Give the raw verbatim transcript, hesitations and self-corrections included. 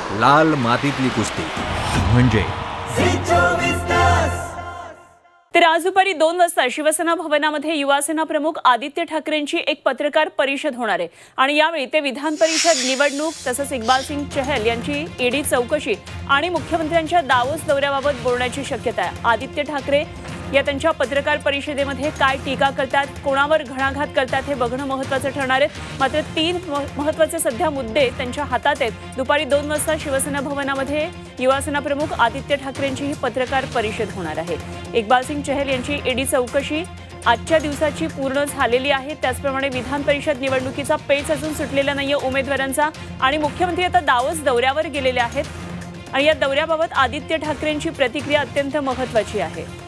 लाल मातीतली कुस्ती म्हणजे तर आज दुपारी दोन वाजता शिवसेना भवनामध्ये युवासेना प्रमुख आदित्य ठाकरेंची एक पत्रकार परिषद होणार आहे आणि यावेळी ते विधान परिषद निवडणूक तसंच इक्बाल सिंग चहल यांची ईडी चौकशी आणि मुख्यमंत्र्यांच्या दावोस दौऱ्याबाबत बोलण्याची शक्यता आहे। आदित्य ठाकरे या त्यांच्या पत्रकार परिषदेमध्ये काय टीका करतात, कोणावर घणाघात करतात हे बघणं महत्त्वाचं ठरणार आहे। मात्र तीन महत्त्वाचे सध्या मुद्दे त्यांच्या हातात आहेत। दुपारी दोन वाजता शिवसेना भवनामध्ये युवासेना प्रमुख आदित्य ठाकरेंची ही पत्रकार परिषद होणार आहे। इक्बाल सिंग चहल यांची ईडी चौकशी आजच्या दिवसाची पूर्ण झालेली आहे। त्याचप्रमाणे विधान परिषद निवडणुकीचा पेच अजून सुटलेला नाहीये उमेदवारांचा आणि मुख्यमंत्री आता दावोस दौऱ्यावर गेलेले आहेत आणि या दौऱ्याबाबत आदित्य ठाकरेंची प्रतिक्रिया अत्यंत महत्त्वाची आहे।